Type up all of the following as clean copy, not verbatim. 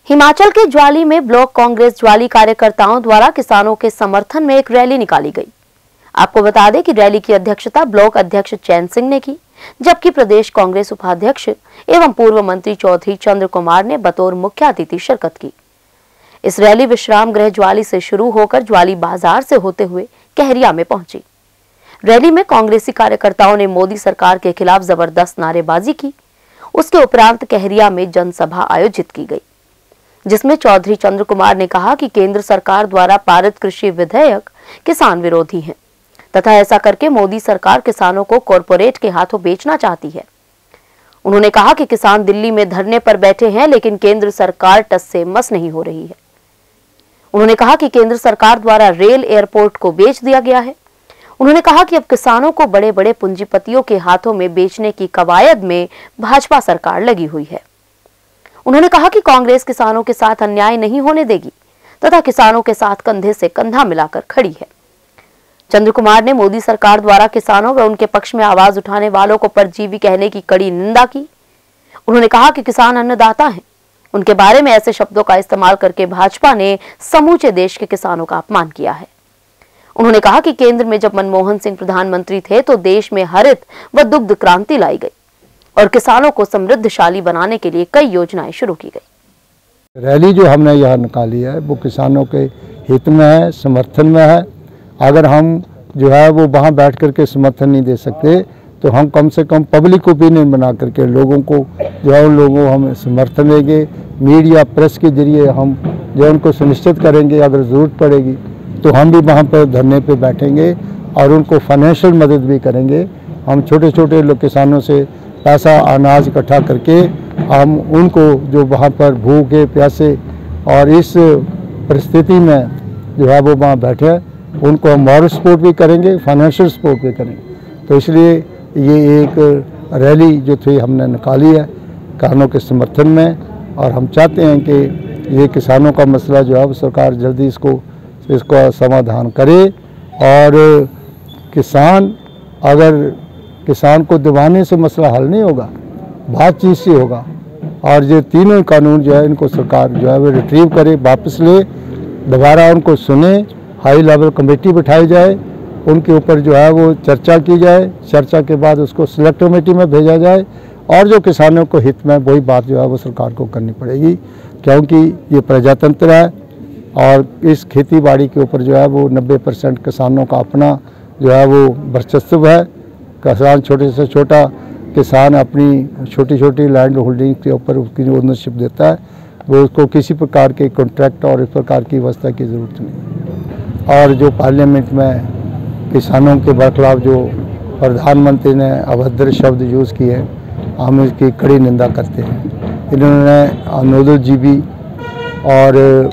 हिमाचल के ज्वाली में ब्लॉक कांग्रेस ज्वाली कार्यकर्ताओं द्वारा किसानों के समर्थन में एक रैली निकाली गई। आपको बता दें कि रैली की अध्यक्षता ब्लॉक अध्यक्ष चैन सिंह ने की, जबकि प्रदेश कांग्रेस उपाध्यक्ष एवं पूर्व मंत्री चौधरी चंद्र कुमार ने बतौर मुख्य अतिथि शिरकत की। इस रैली विश्राम गृह ज्वाली से शुरू होकर ज्वाली बाजार से होते हुए कहरिया में पहुंची। रैली में कांग्रेसी कार्यकर्ताओं ने मोदी सरकार के खिलाफ जबरदस्त नारेबाजी की। उसके उपरांत कहरिया में जनसभा आयोजित की गई, जिसमें चौधरी चंद्र कुमार ने कहा कि केंद्र सरकार द्वारा पारित कृषि विधेयक किसान विरोधी हैं तथा ऐसा करके मोदी सरकार किसानों को कॉरपोरेट के हाथों बेचना चाहती है। उन्होंने कहा कि किसान दिल्ली में धरने पर बैठे हैं, लेकिन केंद्र सरकार टस से मस नहीं हो रही है। उन्होंने कहा कि केंद्र सरकार द्वारा रेल एयरपोर्ट को बेच दिया गया है। उन्होंने कहा कि अब किसानों को बड़े बड़े पूंजीपतियों के हाथों में बेचने की कवायद में भाजपा सरकार लगी हुई है। उन्होंने कहा कि कांग्रेस किसानों के साथ अन्याय नहीं होने देगी तथा किसानों के साथ कंधे से कंधा मिलाकर खड़ी है। चंद्र कुमार ने मोदी सरकार द्वारा किसानों व उनके पक्ष में आवाज उठाने वालों को परजीवी कहने की कड़ी निंदा की। उन्होंने कहा कि किसान अन्नदाता हैं, उनके बारे में ऐसे शब्दों का इस्तेमाल करके भाजपा ने समूचे देश के किसानों का अपमान किया है। उन्होंने कहा कि केंद्र में जब मनमोहन सिंह प्रधानमंत्री थे तो देश में हरित व दुग्ध क्रांति लाई गई और किसानों को समृद्धशाली बनाने के लिए कई योजनाएं शुरू की गई। रैली जो हमने यहाँ निकाली है वो किसानों के हित में है, समर्थन में है। अगर हम जो है वो वहाँ बैठ करके समर्थन नहीं दे सकते तो हम कम से कम पब्लिक ओपिनियन बना करके लोगों को जो है उन लोगों को हम समर्थन देंगे। मीडिया प्रेस के जरिए हम जो है उनको सुनिश्चित करेंगे, अगर ज़रूरत पड़ेगी तो हम भी वहाँ पर धरने पे बैठेंगे और उनको फाइनेंशियल मदद भी करेंगे। हम छोटे छोटे लोग किसानों से पैसा अनाज इकट्ठा करके हम उनको जो वहाँ पर भूखे प्यासे और इस परिस्थिति में जो है वो वहाँ बैठे उनको हम मॉरल सपोर्ट भी करेंगे, फाइनेंशियल सपोर्ट भी करेंगे। तो इसलिए ये एक रैली जो थी हमने निकाली है किसानों के समर्थन में, और हम चाहते हैं कि ये किसानों का मसला जो है वो सरकार जल्दी इसको समाधान करे। और किसान को दबाने से मसला हल नहीं होगा, बातचीत से होगा। और ये तीनों कानून जो है इनको सरकार जो है वो रिट्रीव करे, वापस ले, दोबारा उनको सुने, हाई लेवल कमेटी बिठाई जाए, उनके ऊपर जो है वो चर्चा की जाए, चर्चा के बाद उसको सिलेक्ट कमेटी में भेजा जाए और जो किसानों को हित में वही बात जो है वो सरकार को करनी पड़ेगी, क्योंकि ये प्रजातंत्र है और इस खेती बाड़ी के ऊपर जो है वो 90% किसानों का अपना जो है वो वर्चस्व है। किसान छोटे से छोटा किसान अपनी छोटी छोटी लैंड होल्डिंग के ऊपर उसकी जो ओनरशिप देता है वो उसको किसी प्रकार के कॉन्ट्रैक्ट और इस प्रकार की व्यवस्था की ज़रूरत नहीं। और जो पार्लियामेंट में किसानों के बरखिलाफ जो प्रधानमंत्री ने अभद्र शब्द यूज़ किए हैं, हम इसकी कड़ी निंदा करते हैं। इन्होंने नोडल जीबी और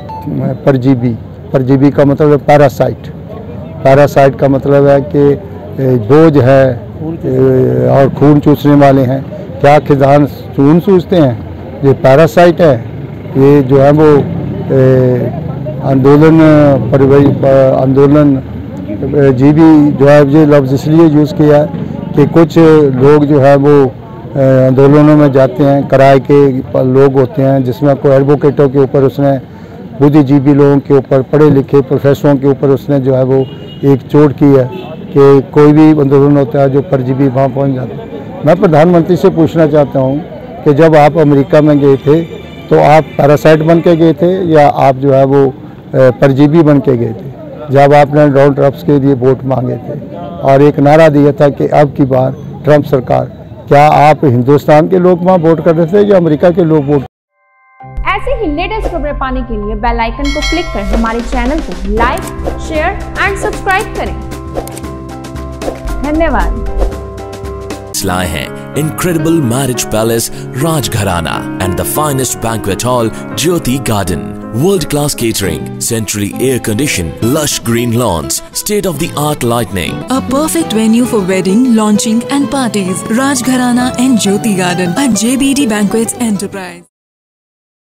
परजीवी का मतलब है पैरासाइट का मतलब है कि बोझ है और खून चूसने वाले हैं। क्या किसान खून चूसते हैं? ये पैरासाइट है। ये जो है वो आंदोलन जीबी जो है ये लफ्ज़ इसलिए यूज़ किया है कि कुछ लोग जो है वो आंदोलनों में जाते हैं, किराए के लोग होते हैं, जिसमें कोई एडवोकेटों के ऊपर उसने, बुद्धिजीवी लोगों के ऊपर, पढ़े लिखे प्रोफेसरों के ऊपर उसने जो है वो एक चोट की है कि कोई भी आंदोलन होता है जो परजीवी वहाँ पहुँच जाते हैं। मैं प्रधानमंत्री से पूछना चाहता हूँ कि जब आप अमेरिका में गए थे तो आप पैरासाइट बन के गए थे या आप जो है वो परजीवी बन के गए थे? जब आपने डोनाल्ड ट्रंप के लिए वोट मांगे थे और एक नारा दिया था कि अब की बार ट्रंप सरकार, क्या आप हिंदुस्तान के लोग वहाँ वोट कर रहे थे या अमेरिका के लोग वोट? ऐसे ही लेटेस्ट खबरें पाने के लिए बेल आइकन को क्लिक कर हमारे चैनल को लाइक, शेयर एंड सब्सक्राइब करें। धन्यवाद। लाए हैं incredible marriage palace Rajgharana and the finest banquet hall Jyoti Garden. World-class catering, centrally air-conditioned, lush green lawns, state-of-the-art lighting. A perfect venue for wedding, launching and parties. Rajgharana and Jyoti Garden at JBD Banquets Enterprise.